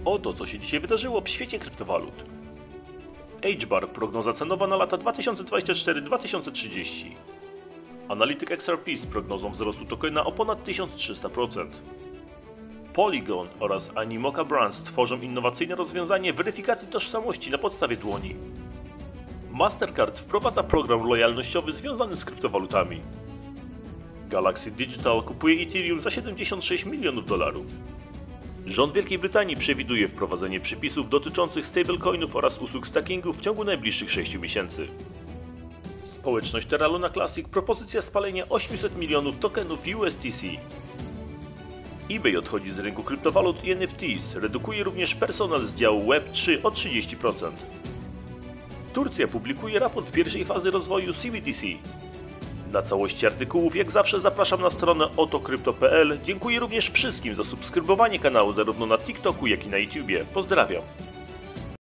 Oto co się dzisiaj wydarzyło w świecie kryptowalut. HBAR, prognoza cenowa na lata 2024-2030. Analityk XRP z prognozą wzrostu tokena o ponad 1300%. Polygon oraz Animoca Brands tworzą innowacyjne rozwiązanie weryfikacji tożsamości na podstawie dłoni. Mastercard wprowadza program lojalnościowy związany z kryptowalutami. Galaxy Digital kupuje Ethereum za $76 milionów. Rząd Wielkiej Brytanii przewiduje wprowadzenie przepisów dotyczących stablecoinów oraz usług stackingu w ciągu najbliższych 6 miesięcy. Społeczność Terra Luna Classic propozycja spalenia 800 milionów tokenów USTC. eBay odchodzi z rynku kryptowalut i NFTs, redukuje również personel z działu Web3 o 30%. Turcja publikuje raport pierwszej fazy rozwoju CBDC. Na całości artykułów jak zawsze zapraszam na stronę otokrypto.pl. Dziękuję również wszystkim za subskrybowanie kanału zarówno na TikToku jak i na YouTubie. Pozdrawiam.